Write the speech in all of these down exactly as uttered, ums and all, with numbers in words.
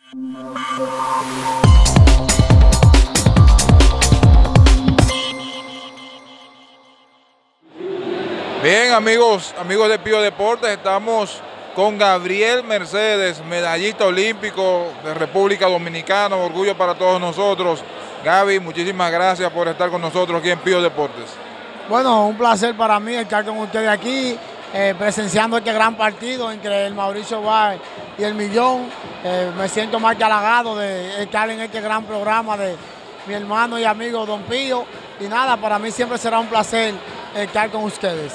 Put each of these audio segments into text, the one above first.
Bien, amigos, amigos de Pío Deportes, estamos con Gabriel Mercedes, medallista olímpico de República Dominicana, orgullo para todos nosotros. Gaby, muchísimas gracias por estar con nosotros aquí en Pío Deportes. Bueno, un placer para mí estar con ustedes aquí, eh, presenciando este gran partido entre el Mauricio Báez y el Millón. Eh, me siento más que halagado de estar en este gran programa de mi hermano y amigo Don Pío. Y nada, para mí siempre será un placer estar con ustedes.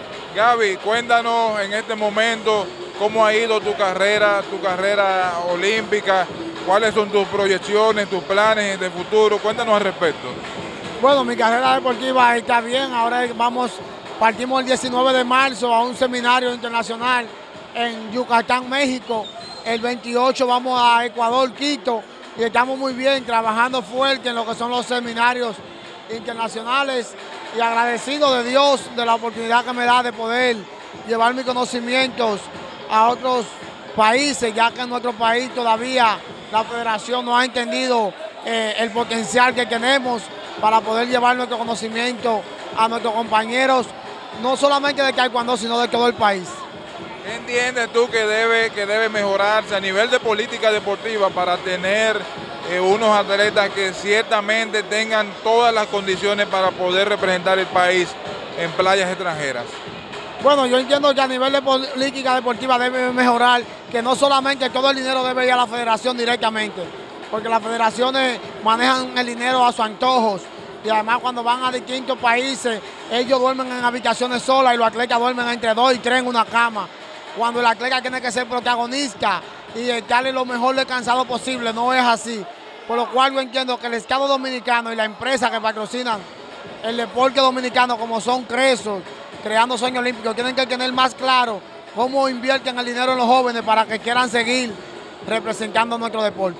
Gaby, cuéntanos en este momento cómo ha ido tu carrera, tu carrera olímpica, cuáles son tus proyecciones, tus planes de futuro, cuéntanos al respecto. Bueno, mi carrera deportiva está bien, ahora vamos, partimos el diecinueve de marzo a un seminario internacional en Yucatán, México, el veintiocho vamos a Ecuador, Quito, y estamos muy bien, trabajando fuerte en lo que son los seminarios internacionales y agradecido de Dios de la oportunidad que me da de poder llevar mis conocimientos a otros países, ya que en nuestro país todavía la federación no ha entendido eh, el potencial que tenemos para poder llevar nuestro conocimiento a nuestros compañeros, no solamente de taekwondo, sino de todo el país. ¿Qué entiendes tú que debe, que debe mejorarse a nivel de política deportiva para tener eh, unos atletas que ciertamente tengan todas las condiciones para poder representar el país en playas extranjeras? Bueno, yo entiendo que a nivel de política deportiva debe mejorar, que no solamente todo el dinero debe ir a la federación directamente, porque las federaciones manejan el dinero a sus antojos y además cuando van a distintos países, ellos duermen en habitaciones solas y los atletas duermen entre dos y tres en una cama, cuando el atleta tiene que ser protagonista y estarle lo mejor descansado posible, no es así. Por lo cual yo entiendo que el Estado Dominicano y la empresa que patrocinan el deporte dominicano, como son Cresos, Creando Sueños Olímpicos, tienen que tener más claro cómo invierten el dinero en los jóvenes para que quieran seguir representando nuestro deporte.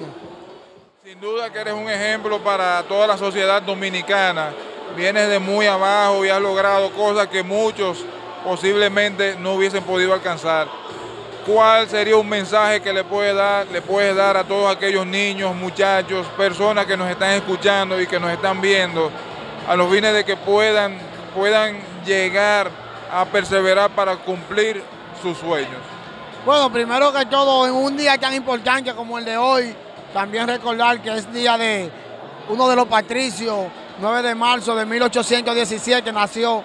Sin duda que eres un ejemplo para toda la sociedad dominicana. Vienes de muy abajo y has logrado cosas que muchos posiblemente no hubiesen podido alcanzar. ¿Cuál sería un mensaje que le puedes dar, le puedes dar a todos aquellos niños, muchachos, personas que nos están escuchando y que nos están viendo, a los fines de que puedan, puedan llegar a perseverar para cumplir sus sueños? Bueno, primero que todo, en un día tan importante como el de hoy, también recordar que es día de uno de los patricios, nueve de marzo de mil ochocientos diecisiete, nació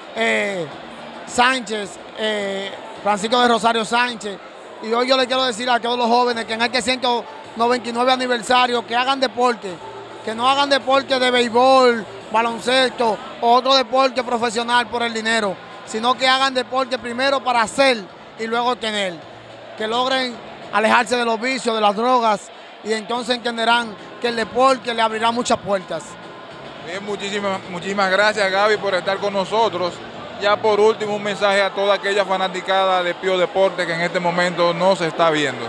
eh, Sánchez, eh, Francisco de Rosario Sánchez, y hoy yo le quiero decir a todos los jóvenes que en este ciento noventa y nueve aniversario que hagan deporte, que no hagan deporte de béisbol, baloncesto o otro deporte profesional por el dinero, sino que hagan deporte primero para hacer y luego tener, que logren alejarse de los vicios, de las drogas, y entonces entenderán que el deporte le abrirá muchas puertas. Bien, muchísimas, muchísimas gracias, Gaby, por estar con nosotros. Ya por último, un mensaje a toda aquella fanaticada de Pío Deportes que en este momento no se está viendo.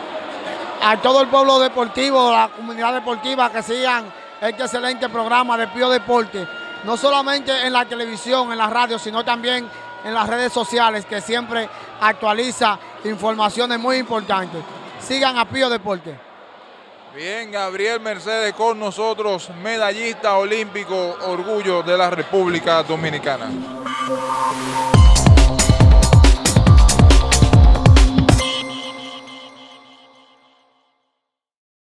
A todo el pueblo deportivo, a la comunidad deportiva, que sigan este excelente programa de Pío Deportes, no solamente en la televisión, en la radio, sino también en las redes sociales, que siempre actualiza informaciones muy importantes. Sigan a Pío Deportes. Bien, Gabriel Mercedes con nosotros, medallista olímpico, orgullo de la República Dominicana.